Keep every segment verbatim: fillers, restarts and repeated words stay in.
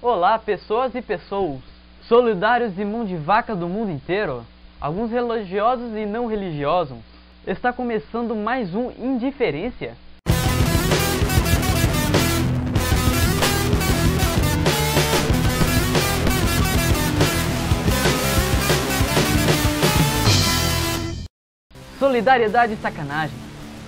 Olá, pessoas e pessoas, solidários e mão de vaca do mundo inteiro, alguns religiosos e não religiosos. Está começando mais um Indiferença. Solidariedade e sacanagem.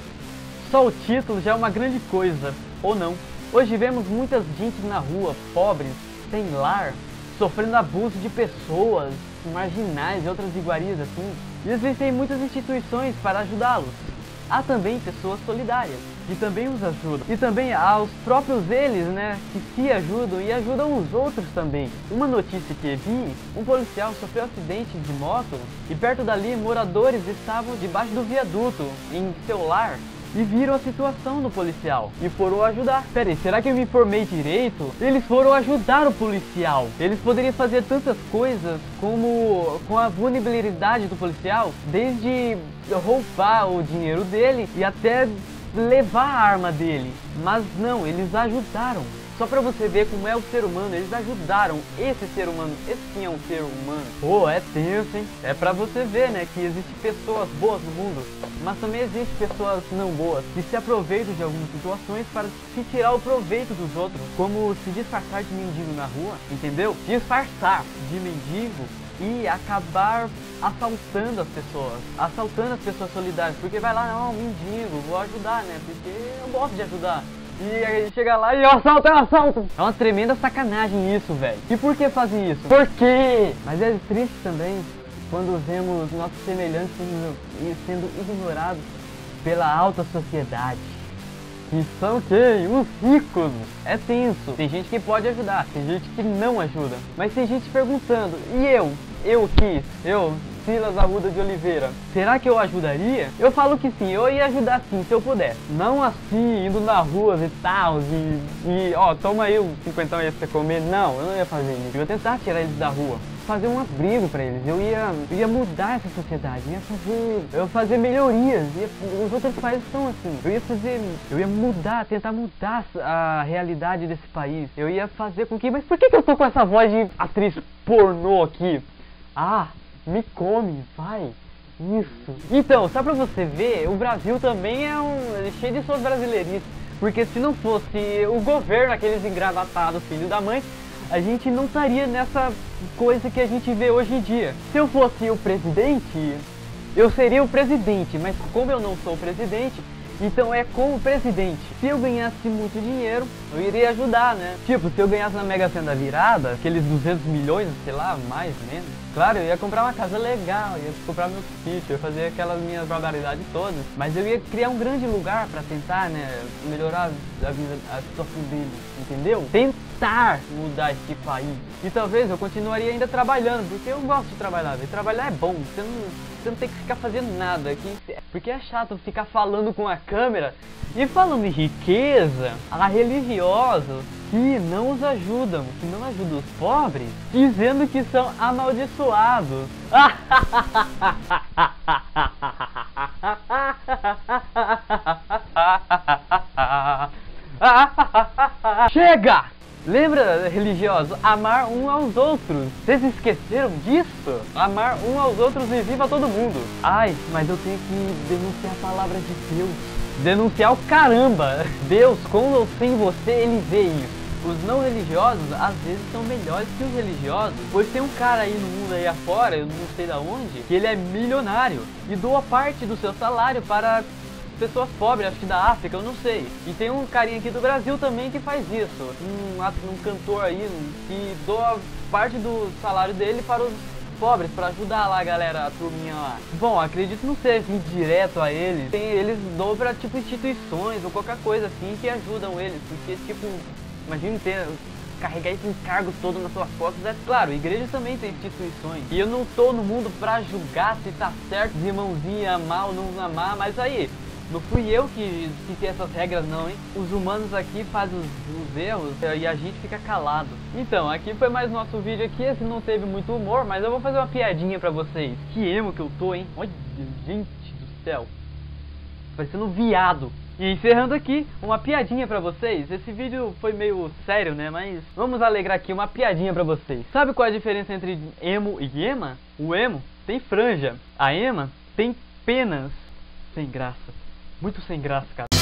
Só o título já é uma grande coisa, ou não. Hoje vemos muitas gente na rua, pobres, sem lar, sofrendo abuso de pessoas, marginais e outras iguarias assim. E existem muitas instituições para ajudá-los. Há também pessoas solidárias, que também os ajudam. E também há os próprios eles, né, que se ajudam e ajudam os outros também. Uma notícia que vi, um policial sofreu um acidente de moto e perto dali moradores estavam debaixo do viaduto, em seu lar. E viram a situação do policial e foram ajudar. Pera aí, será que eu me informei direito? Eles foram ajudar o policial. Eles poderiam fazer tantas coisas como com a vulnerabilidade do policial, desde roubar o dinheiro dele e até levar a arma dele. Mas não, eles ajudaram. Só pra você ver como é o ser humano, eles ajudaram esse ser humano. Esse sim é um ser humano. Pô, é tenso, hein? É pra você ver, né, que existem pessoas boas no mundo, mas também existem pessoas não boas, que se aproveitam de algumas situações para se tirar o proveito dos outros. Como se disfarçar de mendigo na rua, entendeu? Disfarçar de mendigo e acabar assaltando as pessoas, assaltando as pessoas solidárias, porque vai lá, não, mendigo, vou ajudar, né, porque eu gosto de ajudar. E aí chega lá e assalta, assalta. É uma tremenda sacanagem isso, velho. E por que fazem isso? Por quê? Mas é triste também quando vemos nossos semelhantes sendo ignorados pela alta sociedade. Que são quem? Os ricos. É tenso. Tem gente que pode ajudar, tem gente que não ajuda. Mas tem gente perguntando, e eu? Eu que? Eu? Silas Arruda de Oliveira, será que eu ajudaria? Eu falo que sim, eu ia ajudar sim, se eu puder. Não assim, indo na rua e tal, e, e ó, toma aí o cinquentão aí pra você comer. Não, eu não ia fazer isso. Eu ia tentar tirar eles da rua, fazer um abrigo pra eles. Eu ia, eu ia mudar essa sociedade, eu ia fazer, eu ia fazer melhorias. Ia, os outros países são assim. Eu ia fazer, eu ia mudar, tentar mudar a realidade desse país. Eu ia fazer com que, mas por que que eu tô com essa voz de atriz pornô aqui? Ah, me come, vai. Isso. Então, só pra você ver, o Brasil também é um é cheio de suas brasileirices. Porque se não fosse o governo, aqueles engravatados, filho da mãe, a gente não estaria nessa coisa que a gente vê hoje em dia. Se eu fosse o presidente, eu seria o presidente. Mas como eu não sou o presidente, então é com o presidente. Se eu ganhasse muito dinheiro, eu iria ajudar, né? Tipo, se eu ganhasse na Mega Sena virada, aqueles duzentos milhões, sei lá, mais ou menos. Claro, eu ia comprar uma casa legal, eu ia comprar meu sítio, eu ia fazer aquelas minhas barbaridades todas. Mas eu ia criar um grande lugar pra tentar, né, melhorar a vida, a situação deles, entendeu? Tentar mudar esse país. E talvez eu continuaria ainda trabalhando, porque eu gosto de trabalhar, e trabalhar é bom, você não... Você não tem que ficar fazendo nada aqui, porque é chato ficar falando com a câmera e falando em riqueza a religiosos que não os ajudam, que não ajudam os pobres, dizendo que são amaldiçoados. Chega! Lembra, religioso, amar um aos outros. Vocês esqueceram disso? Amar um aos outros e viva todo mundo. Ai, mas eu tenho que denunciar a palavra de Deus. Denunciar o caramba. Deus, com ou sem você, ele vê isso. Os não religiosos, às vezes, são melhores que os religiosos. Pois tem um cara aí no mundo aí afora, eu não sei da onde, que ele é milionário e doa parte do seu salário para... pessoas pobres, acho que da África, eu não sei. E tem um carinha aqui do Brasil também que faz isso. Um, um cantor aí que doa parte do salário dele para os pobres, para ajudar lá a galera, a turminha lá. Bom, acredito não ser assim, direto a eles. Tem, eles doam para tipo instituições ou qualquer coisa assim que ajudam eles. Porque tipo, imagina ter... carregar esse encargo todo nas suas costas. É claro, igrejas também tem instituições. E eu não tô no mundo pra julgar se tá certo, os irmãozinhos amar ou não amar, mas aí... não fui eu que citei essas regras não, hein? Os humanos aqui fazem os, os erros e a gente fica calado. Então, aqui foi mais nosso vídeo aqui. Esse não teve muito humor, mas eu vou fazer uma piadinha pra vocês. Que emo que eu tô, hein? Olha, gente do céu. Parecendo um viado. E encerrando aqui, uma piadinha pra vocês. Esse vídeo foi meio sério, né? Mas vamos alegrar aqui, uma piadinha pra vocês. Sabe qual é a diferença entre emo e ema? O emo tem franja, a ema tem penas. Sem graça. Muito sem graça, cara.